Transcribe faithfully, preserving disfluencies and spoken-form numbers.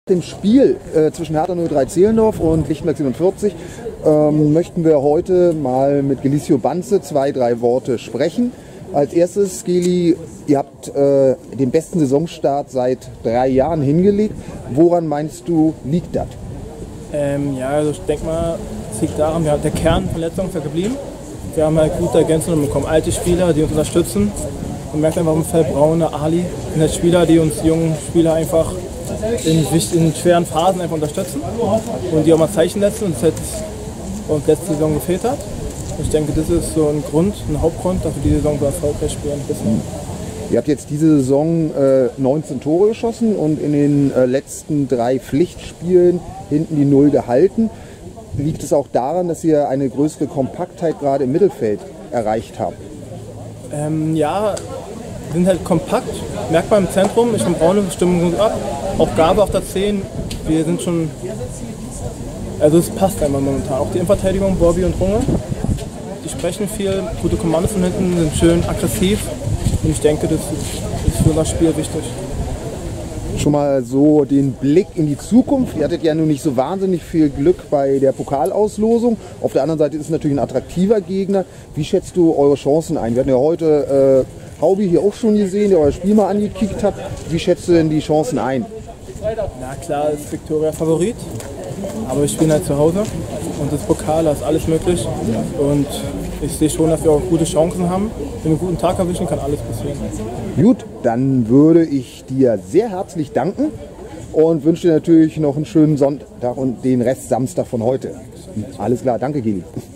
Dem Spiel äh, zwischen Hertha null drei Zehlendorf und Lichtenberg siebenundvierzig ähm, möchten wir heute mal mit Gelicio Banze zwei, drei Worte sprechen. Als erstes, Geli, ihr habt äh, den besten Saisonstart seit drei Jahren hingelegt. Woran meinst du, liegt das? Ähm, ja, also ich denke mal, es liegt daran, wir haben, der Kern von letzter Saison ist ja geblieben. Wir haben halt gute Ergänzungen bekommen, alte Spieler, die uns unterstützen. Man merkt einfach im Feld Braune, Ali, sind halt Spieler, die uns jungen Spieler einfach in, in schweren Phasen einfach unterstützen und die auch mal Zeichen setzen und das halt uns letzte Saison gefehlt hat. Und ich denke, das ist so ein Grund, ein Hauptgrund, dass wir diese Saison so erfolgreich spielen. Mhm. Ihr habt jetzt diese Saison äh, neunzehn Tore geschossen und in den äh, letzten drei Pflichtspielen hinten die Null gehalten. Liegt es auch daran, dass ihr eine größere Kompaktheit gerade im Mittelfeld erreicht habt? Ähm, ja, wir sind halt kompakt, merkt man im Zentrum, ich und Braune stimmen gut ab. Auch Gabe auf der zehn, wir sind schon, also es passt einfach momentan. Auch die Innenverteidigung, Bobby und Runge, die sprechen viel, gute Kommandos von hinten, sind schön aggressiv und ich denke, das ist für das Spiel wichtig. Schon mal so den Blick in die Zukunft. Ihr hattet ja nun nicht so wahnsinnig viel Glück bei der Pokalauslosung. Auf der anderen Seite ist es natürlich ein attraktiver Gegner. Wie schätzt du eure Chancen ein? Wir hatten ja heute äh, Haubi hier auch schon gesehen, der euer Spiel mal angekickt hat. Wie schätzt du denn die Chancen ein? Na klar, ist Viktoria Favorit, aber wir spielen halt zu Hause und das Pokal, da ist alles möglich und ich sehe schon, dass wir auch gute Chancen haben. Wenn wir einen guten Tag erwischen, kann alles passieren. Gut, dann würde ich dir sehr herzlich danken und wünsche dir natürlich noch einen schönen Sonntag und den Rest Samstag von heute. Alles klar, danke Geli.